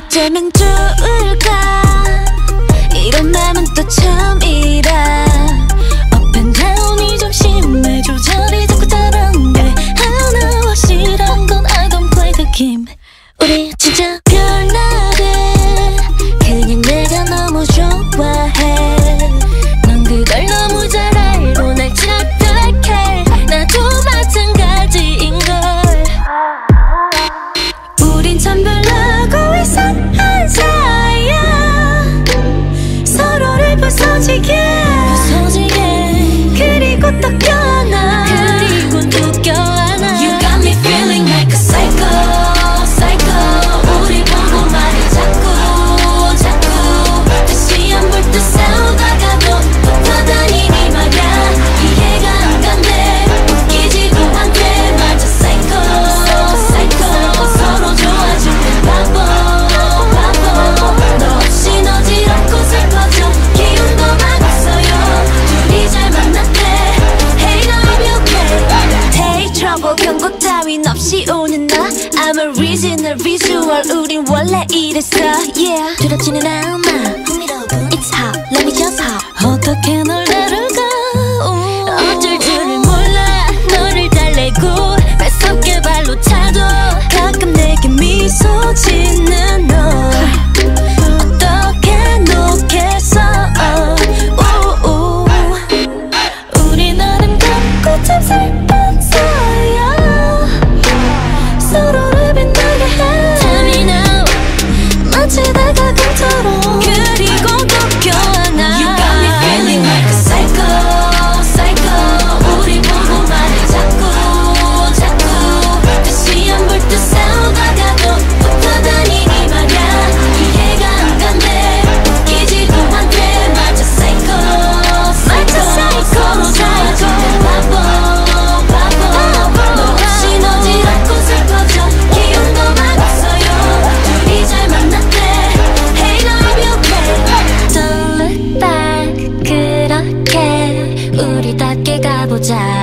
어쩌면 좋을까 이런 맘은 또 처음이라 Up and down이 좀 심해 조절이 자꾸 다른데 하나와 싫은 건 I don't play the game 우리 진짜 별나래 그냥 내가 너무 좋아해 넌 그걸 너무 잘 알고 날 착각해 나도 마찬가지인걸 우린 참 별나고 이상한 사이야 서로를 부서지게 그리고 또 껴안아 그리고 또 껴안아 You got me feeling like a psycho psycho 우리 보고 말해 자꾸 다시 안 볼 듯 싸우다가도 붙어다니니 말야 이해가 안 간대 웃기지도 않게 맞아 psycho psycho 서로 좋아질 때 바보 너 없이 어지럽고 슬퍼져 기운도 막 없어요 둘이 잘 만났대 Hey love you okay Take trouble 경고 따윈 없이 오는 나 I'm a original visual 우린 원래 이랬어 Yeah 두렵지는 않아 It's hot let me just hop 어떻게 널 다룰까 어쩔 줄을 몰라 너를 달래고 뺏어게 발로 차도 가끔 내게 미소 짓는 너 어떻게 놓겠어 우리 나름 같고 참 슬픈 사이야 서로를 빛나게 해 Tell me now 마치 다가감처럼 그리고 또 껴안아 You got me feeling like a psycho psycho 우리 보고 말해 자꾸 다시 안 볼 듯 싸우다가도 붙어다니니 말야 이해가 안 간대 웃기지도 않게 맞아 psycho 서로 좋아질 때 바보 너 없이 어지럽고 슬퍼져 기운도 막 없어요 둘이 잘 만났대 Hey love you okay Don't look back 그렇게 우리답게 가보자